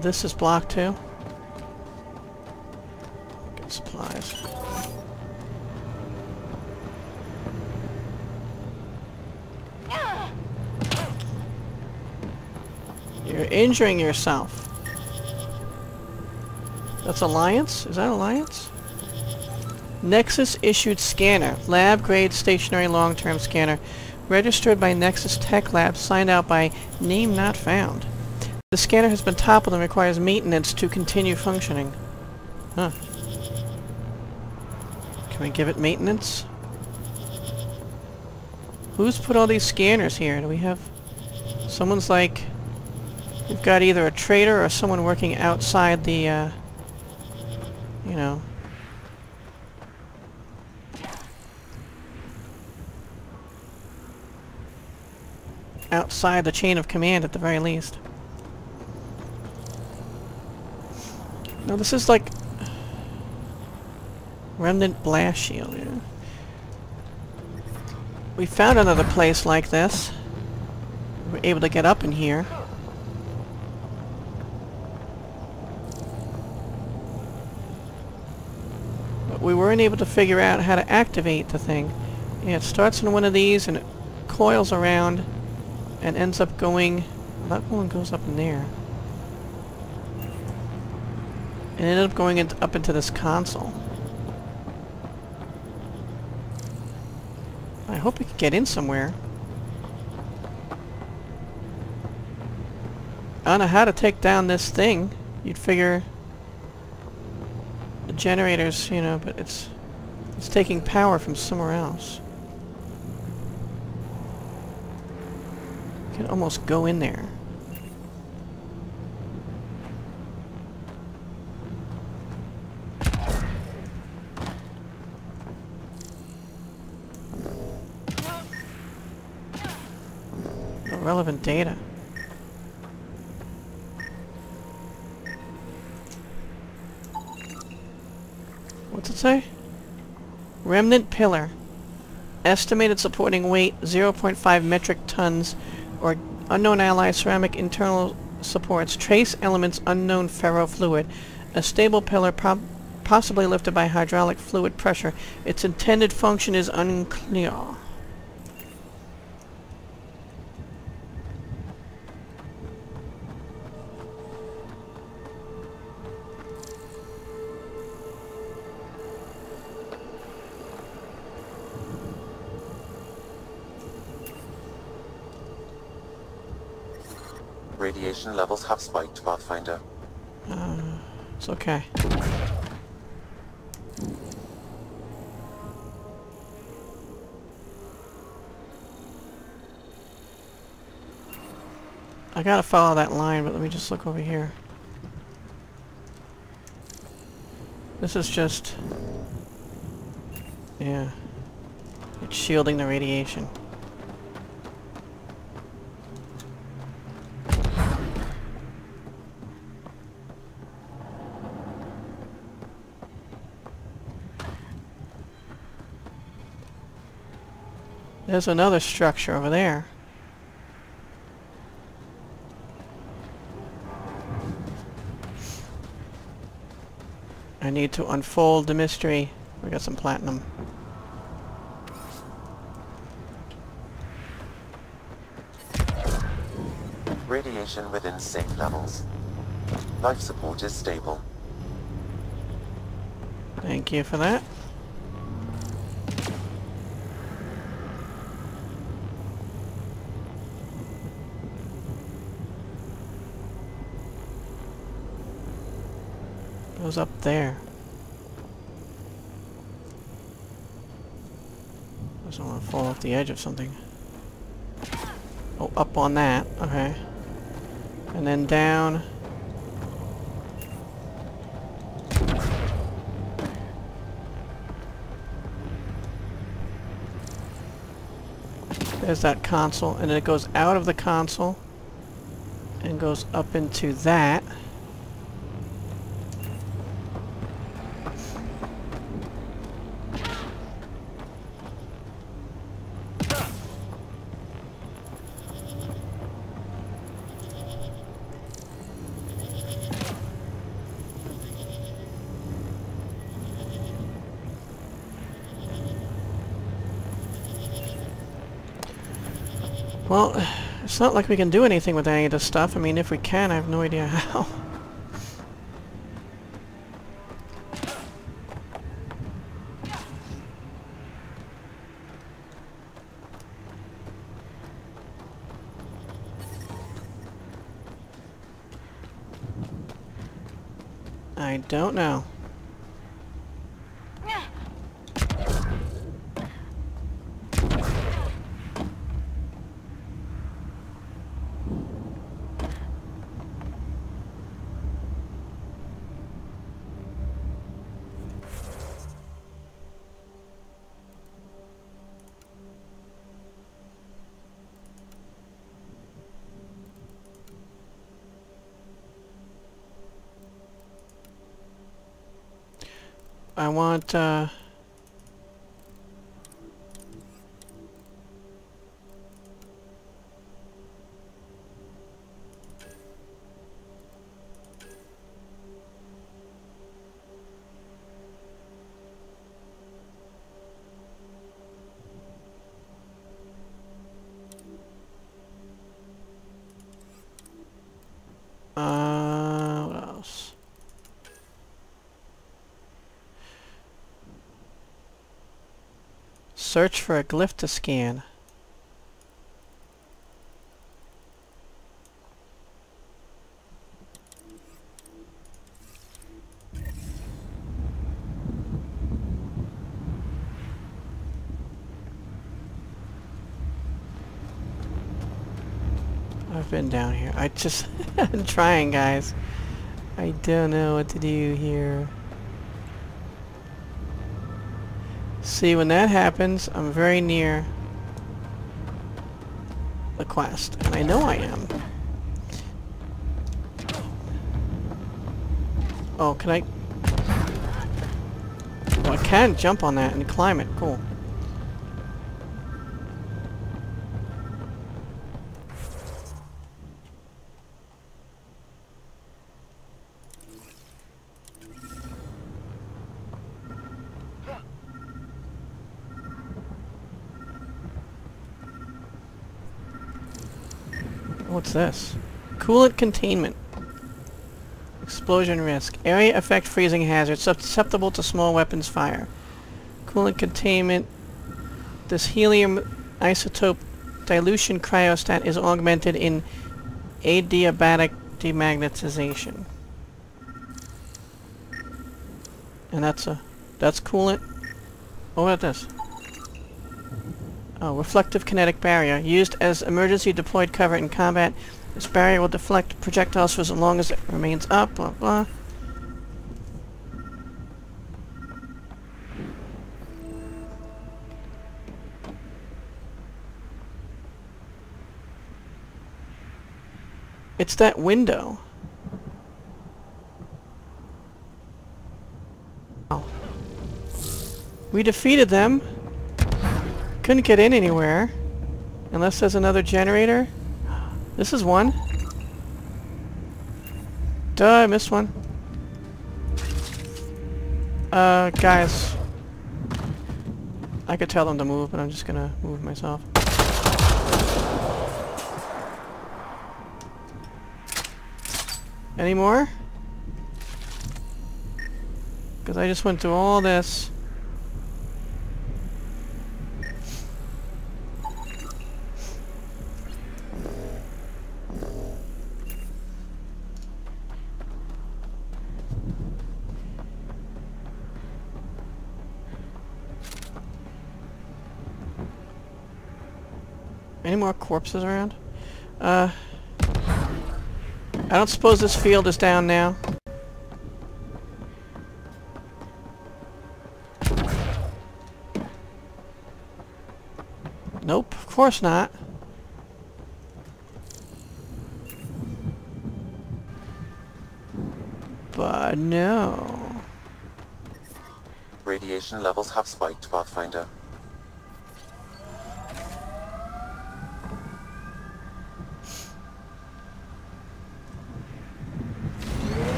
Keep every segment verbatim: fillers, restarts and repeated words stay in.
This is blocked too. Get supplies. You're injuring yourself. That's Alliance? Is that Alliance? Nexus issued scanner. Lab grade stationary long-term scanner. Registered by Nexus Tech Lab. Signed out by name not found. The scanner has been toppled and requires maintenance to continue functioning. Huh. Can we give it maintenance? Who's put all these scanners here? Do we have... Someone's like... We've got either a trader or someone working outside the, uh... you know... outside the chain of command at the very least. No, this is like... Remnant blast shield, yeah. We found another place like this. We were able to get up in here. But we weren't able to figure out how to activate the thing. Yeah, it starts in one of these and it coils around and ends up going... That one goes up in there. And ended up going in, up into this console. I hope we can get in somewhere. I don't know how to take down this thing. You'd figure the generators, you know, but it's it's taking power from somewhere else. You can almost go in there. Relevant data. What's it say? Remnant pillar. Estimated supporting weight zero point five metric tons or unknown alloy ceramic internal supports. Trace elements unknown ferrofluid. A stable pillar prob possibly lifted by hydraulic fluid pressure. Its intended function is unclear. Radiation levels have spiked, Pathfinder. Uh, it's okay. I gotta follow that line, but let me just look over here. This is just... Yeah. It's shielding the radiation. There's another structure over there. I need to unfold the mystery. We got some platinum. Radiation within safe levels. Life support is stable. Thank you for that. Goes up there. Doesn't want to fall off the edge of something. Oh, up on that. Okay. And then down. There's that console, and then it goes out of the console and goes up into that. Well, it's not like we can do anything with any of this stuff. I mean, if we can, I have no idea how. I don't know. I want, uh... Uh, what else? Search for a glyph to scan. I've been down here. I just... I'm trying, guys. I don't know what to do here. See, when that happens, I'm very near the quest. And I know I am. Oh, can I... Oh, I can jump on that and climb it. Cool. What's this? Coolant containment. Explosion risk. Area effect freezing hazard. Susceptible to small weapons fire. Coolant containment. This helium isotope dilution cryostat is augmented in adiabatic demagnetization. And that's a... That's coolant. Oh, what about this? Oh, reflective kinetic barrier. Used as emergency deployed cover in combat. This barrier will deflect projectiles for as long as it remains up, blah blah. It's that window. Oh. We defeated them. Couldn't get in anywhere. Unless there's another generator. This is one. Duh, I missed one. Uh, guys. I could tell them to move, but I'm just gonna move myself. Any more? Because I just went through all this. Any more corpses around? Uh, I don't suppose this field is down now. Nope, of course not. But no. Radiation levels have spiked, Pathfinder.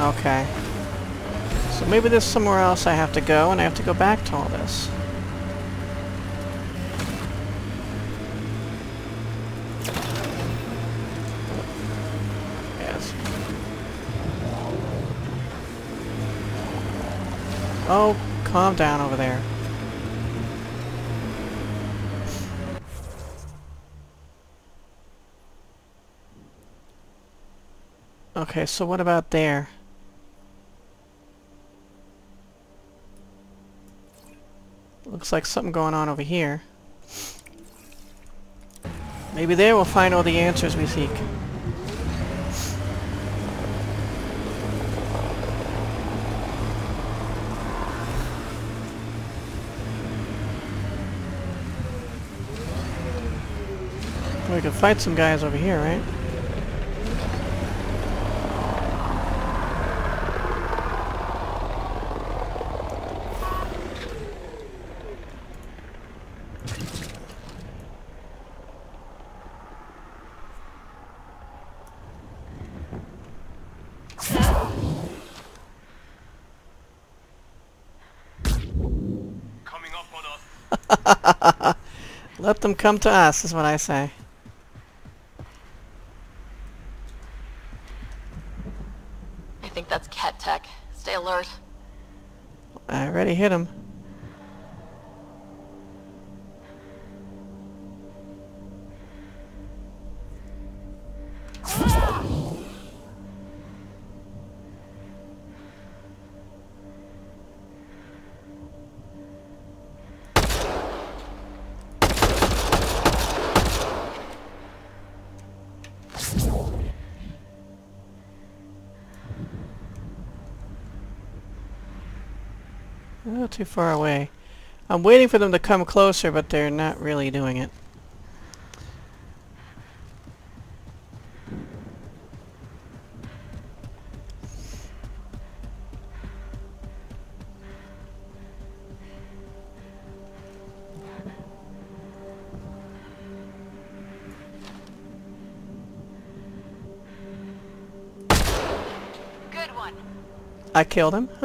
Okay. So maybe there's somewhere else I have to go, and I have to go back to all this. Yes. Oh, calm down over there. Okay, so what about there? Looks like something going on over here. Maybe there we'll find all the answers we seek. We could fight some guys over here, right? Let them come to us, is what I say. I think that's Kett tech. Stay alert. I already hit him. Not too far away. I'm waiting for them to come closer, but they're not really doing it. Good one. I killed him.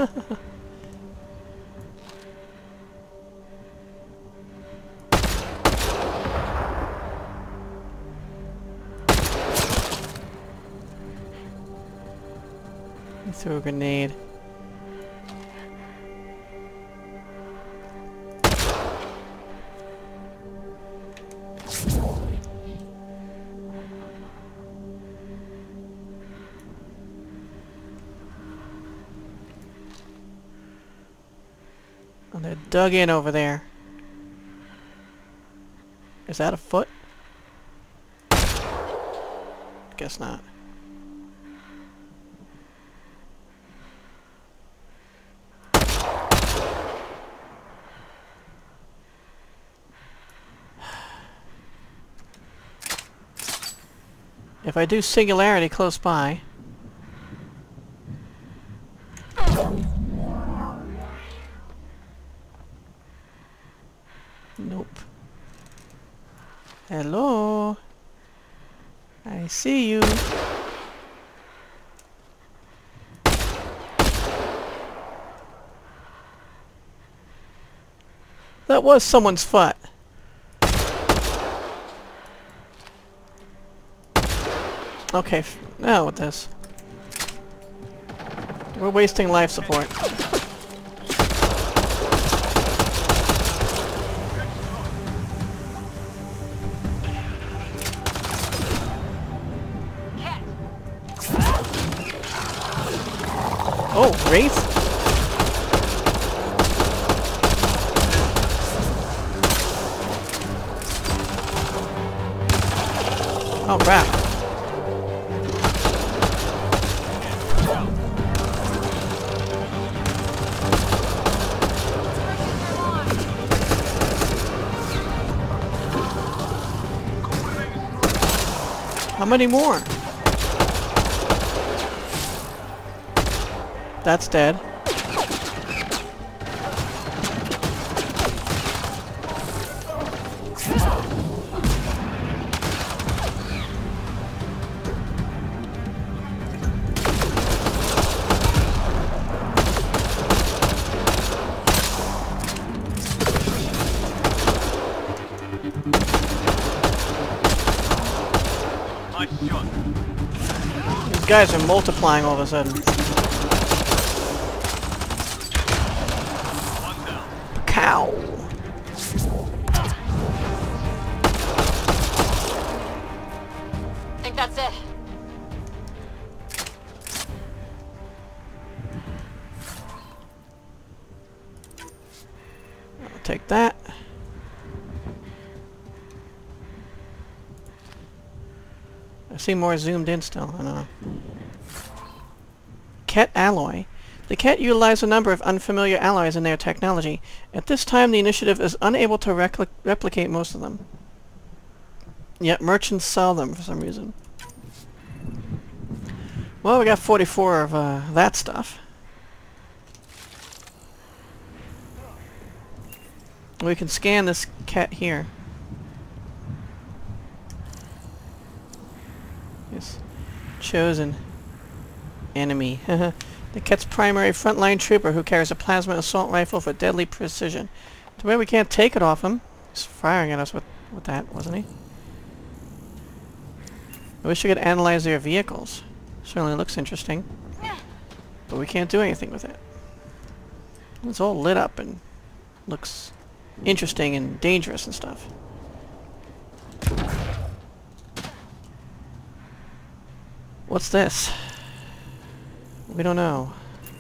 He threw a grenade. And they're dug in over there. Is that a foot? Guess not. If I do singularity close by... Nope. Hello? I see you. That was someone's foot. Okay, now with this. We're wasting life support. Oh, Wraith? Oh, crap. How many more? That's dead. These guys are multiplying all of a sudden. Cow. I think that's it. I'll take that. I see more zoomed in still. I don't know. Kett alloy. The Kett utilize a number of unfamiliar alloys in their technology. At this time, the initiative is unable to repli replicate most of them. Yet merchants sell them for some reason. Well, we got forty-four of uh, that stuff. We can scan this Kett here. Yes. Chosen enemy. The Kett's primary frontline trooper who carries a plasma assault rifle for deadly precision. Too bad we can't take it off him. He's firing at us with, with that, wasn't he? I wish we could analyze their vehicles. Certainly looks interesting. But we can't do anything with it. It's all lit up and looks interesting and dangerous and stuff. What's this? We don't know.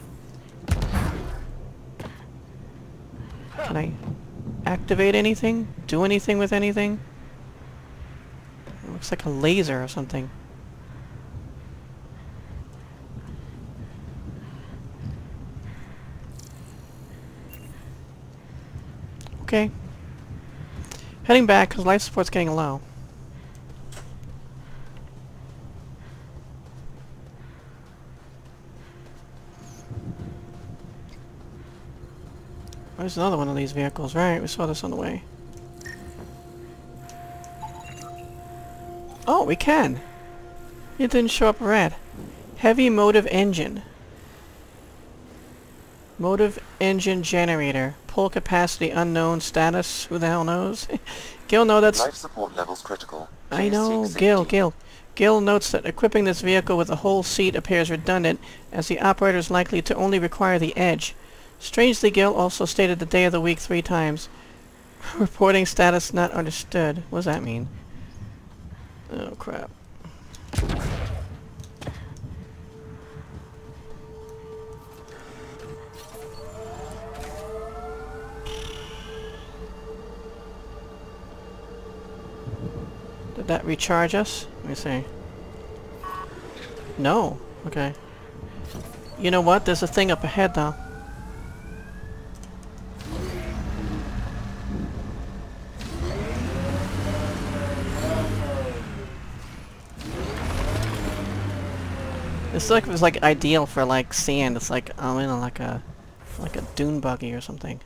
Can I activate anything? Do anything with anything? It looks like a laser or something. Okay. Heading back because life support's getting low. There's another one of these vehicles. Right, we saw this on the way. Oh, we can! It didn't show up red. Heavy motive engine. Motive engine generator. Pull capacity unknown. Status, who the hell knows? Gil, no, that's... Life support levels critical. I Please know, seek Gil, safety. Gil. Gil notes that equipping this vehicle with a whole seat appears redundant, as the operator is likely to only require the edge. Strangely, Gil also stated the day of the week three times. Reporting status not understood. What does that mean? Oh, crap. Did that recharge us? Let me see. No. Okay. You know what? There's a thing up ahead, though. This like was like ideal for like sand. It's like I'm in a, like a like a dune buggy or something.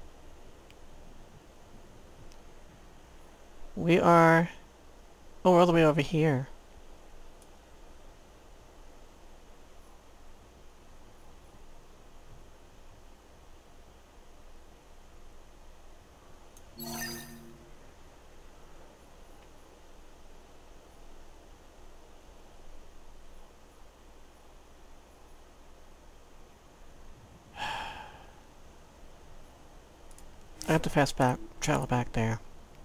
We are. Oh, we're all the way over here. I have to fast back, travel back there.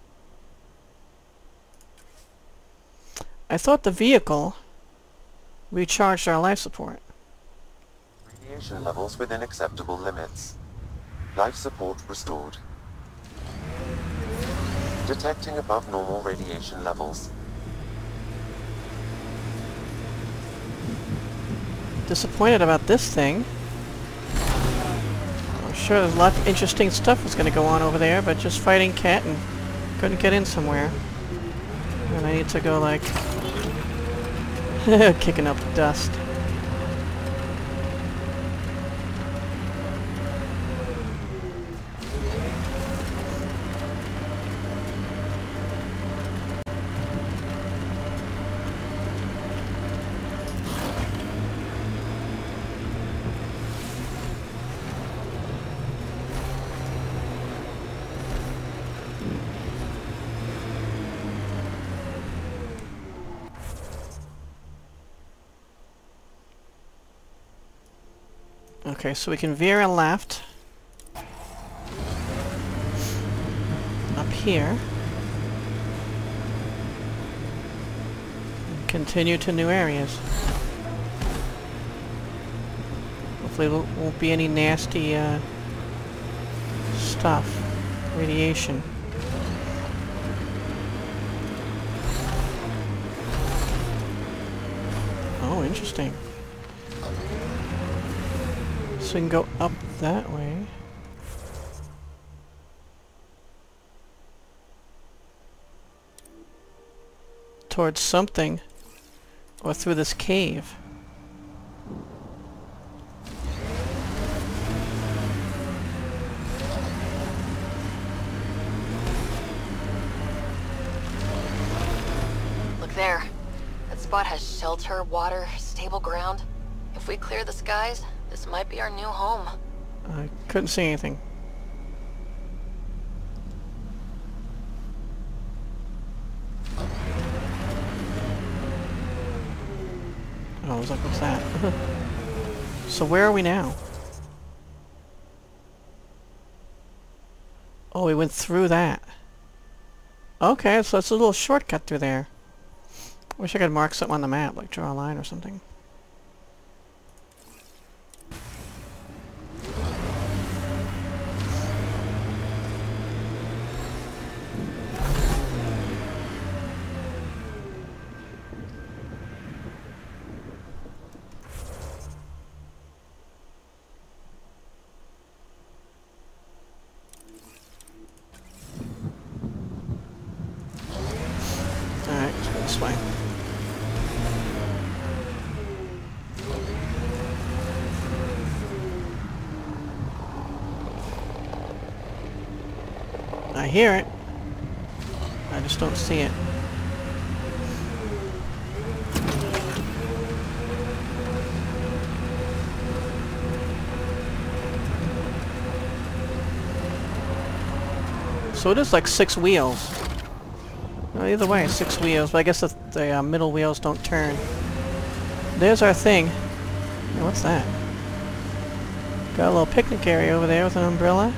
I thought the vehicle recharged our life support. Radiation levels within acceptable limits. Life support restored. Detecting above normal radiation levels. Disappointed about this thing. I'm sure there's a lot of interesting stuff that's going to go on over there, but just fighting Kett and couldn't get in somewhere. And I need to go like... kicking up dust. Okay, so we can veer left. Up here. And continue to new areas. Hopefully there won't be any nasty uh, stuff. Radiation. Oh, interesting. So we can go up that way. Towards something. Or through this cave. Look there. That spot has shelter, water, stable ground. If we clear the skies, this might be our new home. I couldn't see anything. Oh, I was like, what's that? So where are we now? Oh, we went through that. Okay, so it's a little shortcut through there. Wish I could mark something on the map, like draw a line or something. Alright, let's go this way. I hear it. I just don't see it. So it is like six wheels. No, either way, six wheels, but I guess the, the uh, middle wheels don't turn. There's our thing. Hey, what's that? Got a little picnic area over there with an umbrella.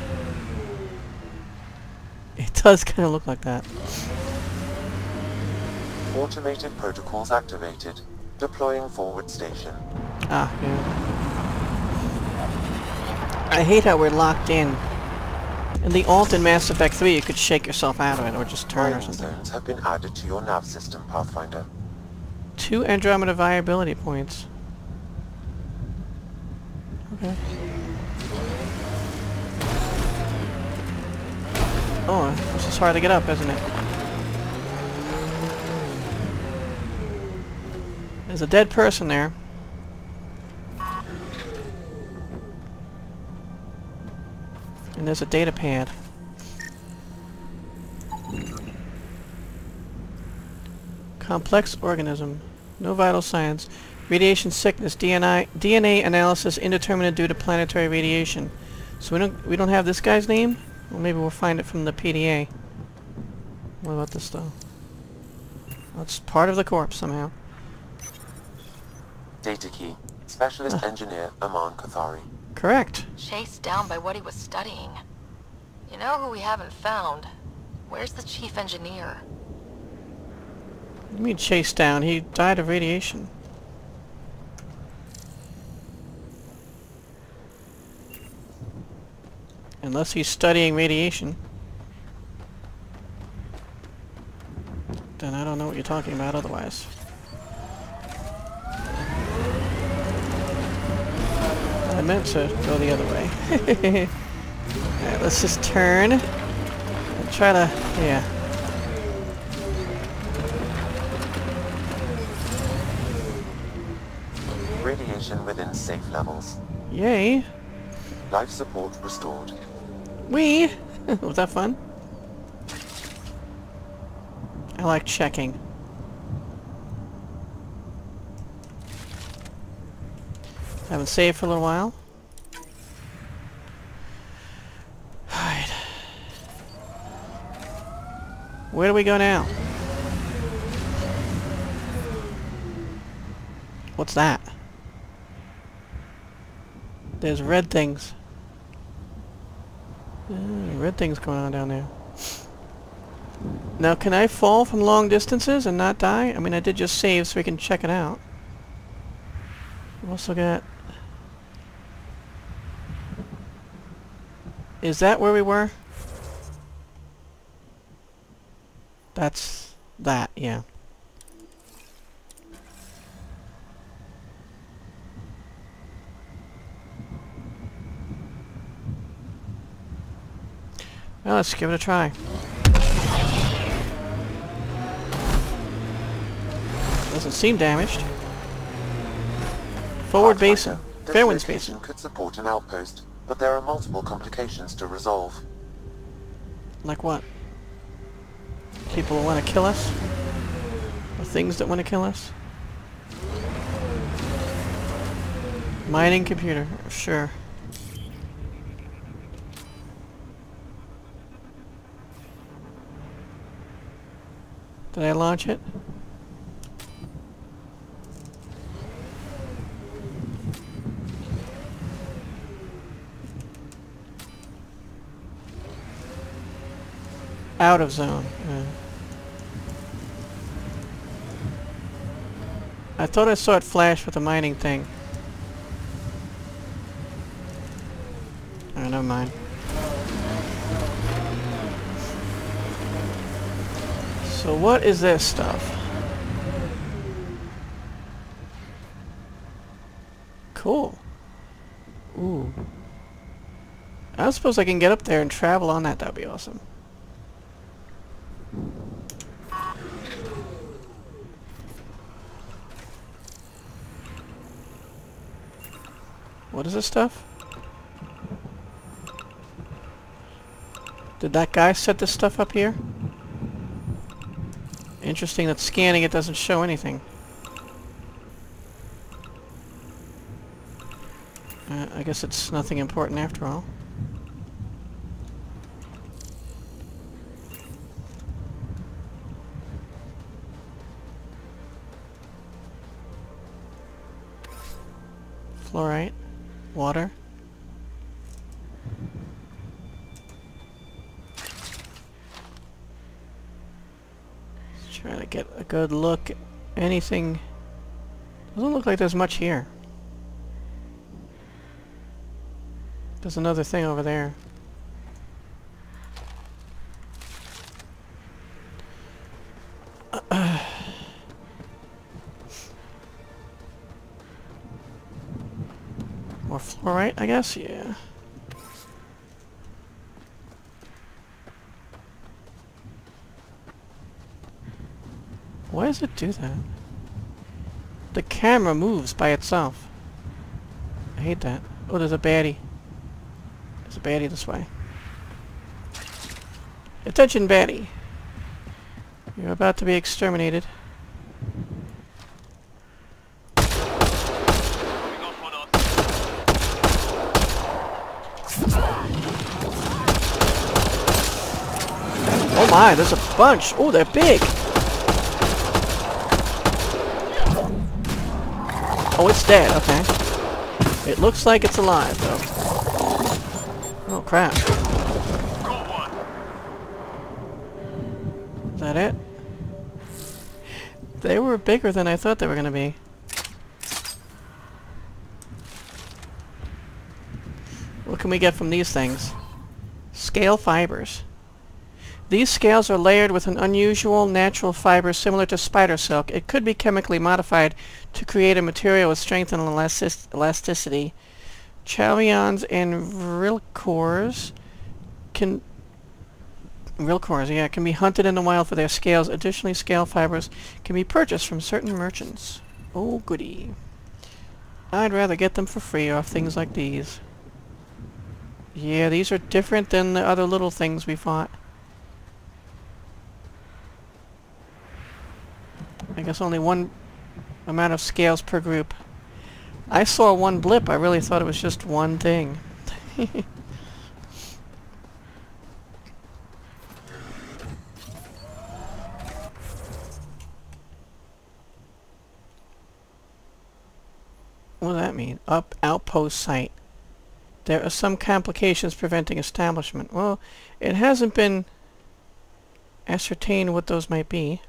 It does kind of look like that. Automated protocols activated. Deploying forward station. Ah, yeah. I hate how we're locked in. In the alt in Mass Effect three, you could shake yourself out of it or just turn or Mining something. zones have been added to your nav system, Pathfinder. Two Andromeda viability points. Okay. Oh, this is hard to get up, isn't it? There's a dead person there. And there's a data pad. Complex organism. No vital signs. Radiation sickness. D N A D N A analysis indeterminate due to planetary radiation. So we don't we don't have this guy's name? Well, maybe we'll find it from the P D A. What about this though? Well, it's part of the corpse somehow. Data key. Specialist Ah. engineer Aman Kathari. Correct. Chased down by what he was studying. You know who we haven't found? Where's the chief engineer? What do you mean chased down? He died of radiation. Unless he's studying radiation. Then I don't know what you're talking about otherwise. I meant to go the other way. Alright, let's just turn. And try to... yeah. Radiation within safe levels. Yay! Life support restored. Whee! Was that fun? I like checking. Haven't saved for a little while. Alright. Where do we go now? What's that? There's red things. Uh, red things going on down there. Now, can I fall from long distances and not die? I mean, I did just save so we can check it out. We've also got... Is that where we were? That's that, yeah. Well, let's give it a try. Doesn't seem damaged. Forward basin. This Fairwinds location basin. could support an outpost, but there are multiple complications to resolve. Like what? People who want to kill us? Or things that want to kill us? Mining computer. Sure. Did I launch it? Out of zone. Yeah. I thought I saw it flash with the mining thing. Oh, never mind. So what is this stuff? Cool. Ooh. I don't suppose I can get up there and travel on that. That'd be awesome. What is this stuff? Did that guy set this stuff up here? Interesting that scanning it doesn't show anything. Uh, I guess it's nothing important after all. Fluorite. Water. Let's try to get a good look. Anything... Doesn't look like there's much here. There's another thing over there. Uh, more fluorite, I guess? Yeah. Why does it do that? The camera moves by itself. I hate that. Oh, there's a baddie. There's a baddie this way. Attention, baddie. You're about to be exterminated. Oh my, there's a bunch. Oh, they're big. Oh, it's dead. Okay. It looks like it's alive, though. Oh, crap. Is that it? They were bigger than I thought they were going to be. What can we get from these things? Scale fibers. These scales are layered with an unusual natural fiber similar to spider silk. It could be chemically modified to create a material with strength and elastic elasticity. Chavions and rilcors can... Rilcors, yeah, can be hunted in the wild for their scales. Additionally, scale fibers can be purchased from certain merchants. Oh, goody. I'd rather get them for free off things like these. Yeah, these are different than the other little things we fought. I guess only one amount of scales per group. I saw one blip. I really thought it was just one thing. What does that mean? Up outpost site. There are some complications preventing establishment. Well, it hasn't been ascertained what those might be.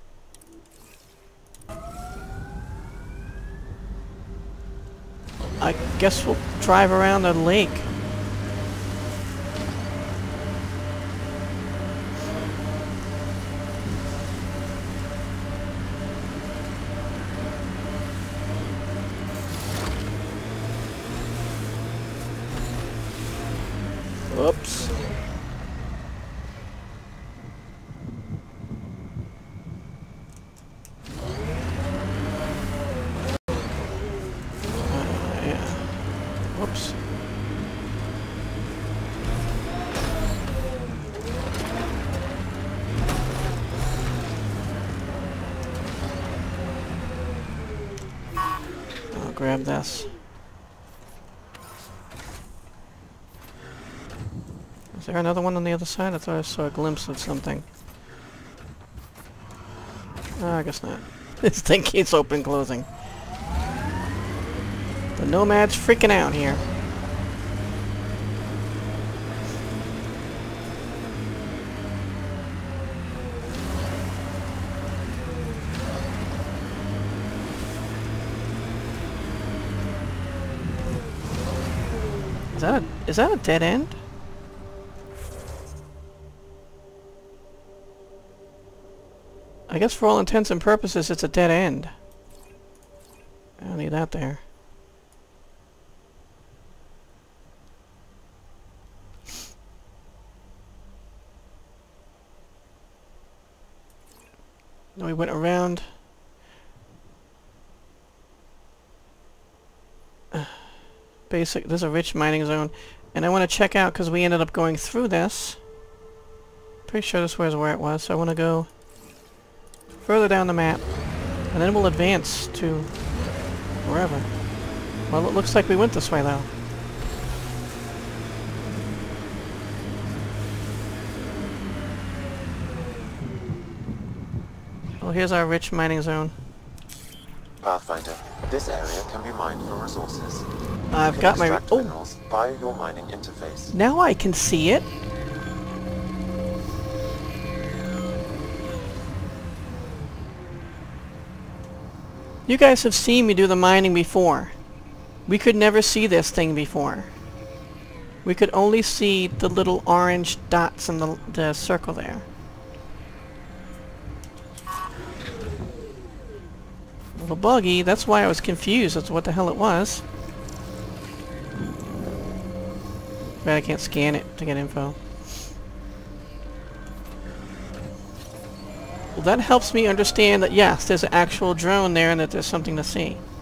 I guess we'll drive around the lake. Oops. Whoops. I'll grab this. Is there another one on the other side? I thought I saw a glimpse of something. Oh, I guess not. This thing keeps open and closing. The Nomad's freaking out here. Is that a, is that a dead end? I guess for all intents and purposes it's a dead end. I don't need that there. We went around. Basic, there's a rich mining zone. And I want to check out, because we ended up going through this. Pretty sure this was where it was, so I want to go further down the map. And then we'll advance to wherever. Well, it looks like we went this way, though. Well, here's our rich mining zone. Pathfinder, this area can be mined for resources. I've got my... Extract Oh! minerals via your mining interface. Now I can see it! You guys have seen me do the mining before. We could never see this thing before. We could only see the little orange dots in the, the circle there. A little buggy, that's why I was confused as to what the hell it was. But I can't scan it to get info. Well, that helps me understand that yes, there's an actual drone there and that there's something to see.